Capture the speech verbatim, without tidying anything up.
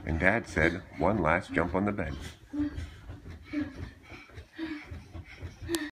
And Dad said, one last jump on the bed.